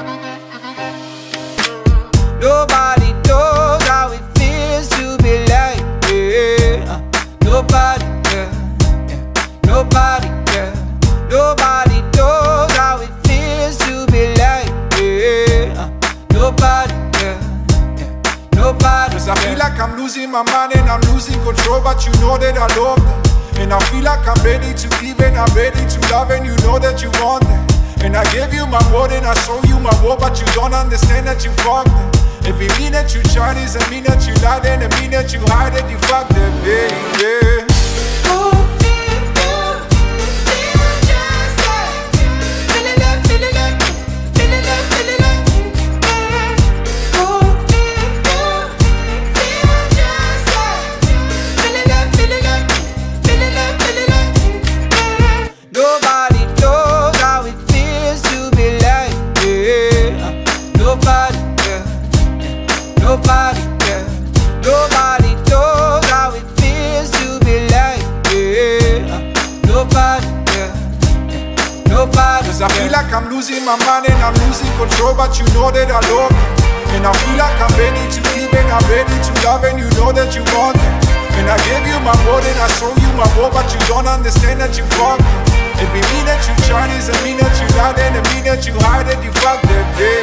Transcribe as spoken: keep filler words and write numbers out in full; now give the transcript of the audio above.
Nobody knows how it feels to be like, yeah. Nobody, yeah, yeah. Nobody, yeah. Nobody knows how it feels to be like, yeah. Nobody, yeah, yeah. Nobody. Cause I feel like I'm losing my mind and I'm losing control, but you know that I love that. And I feel like I'm ready to give and I'm ready to love, and you know that you want that. And I gave you my word and I show you my word, but you don't understand that you fucked it. If it mean that you Chinese, it mean that you lied, and it mean that you hide it, you fucked it, baby. Nobody knows how it feels to be like, yeah. Nobody, yeah, yeah. Nobody, yeah. Nobody knows how it feels to be like, yeah. Nobody, yeah, yeah. Nobody. Cause I feel like I'm losing my mind and I'm losing control, but you know that I love it. And I feel like I'm ready to give and I'm ready to love, and you know that you want it. And I gave you my word and I show you my word, but you don't understand that you fucked it. If it mean that you Chinese, it mean that you lied, and it mean that you hide it, you fucked it, yeah.